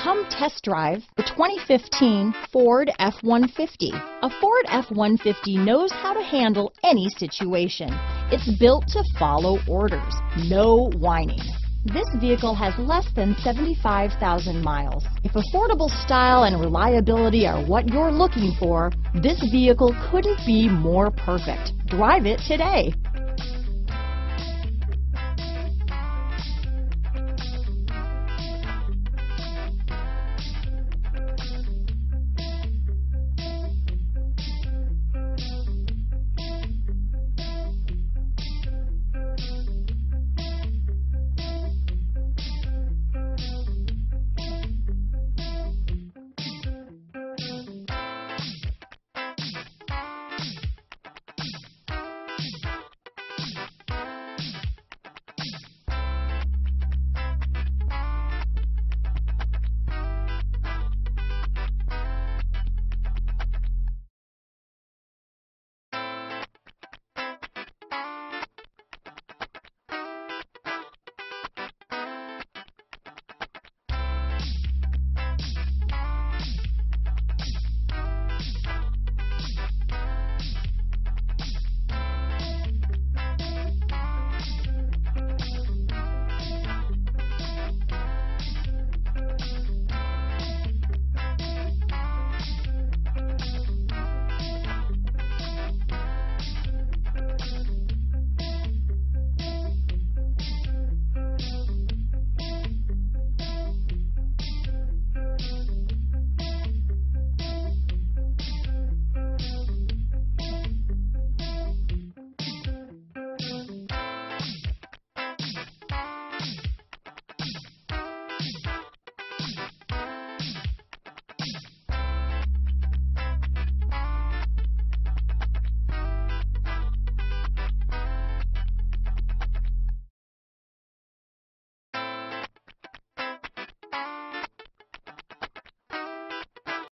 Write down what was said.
Come test drive the 2015 Ford F-150. A Ford F-150 knows how to handle any situation. It's built to follow orders, no whining. This vehicle has less than 75,000 miles. If affordable style and reliability are what you're looking for, this vehicle couldn't be more perfect. Drive it today.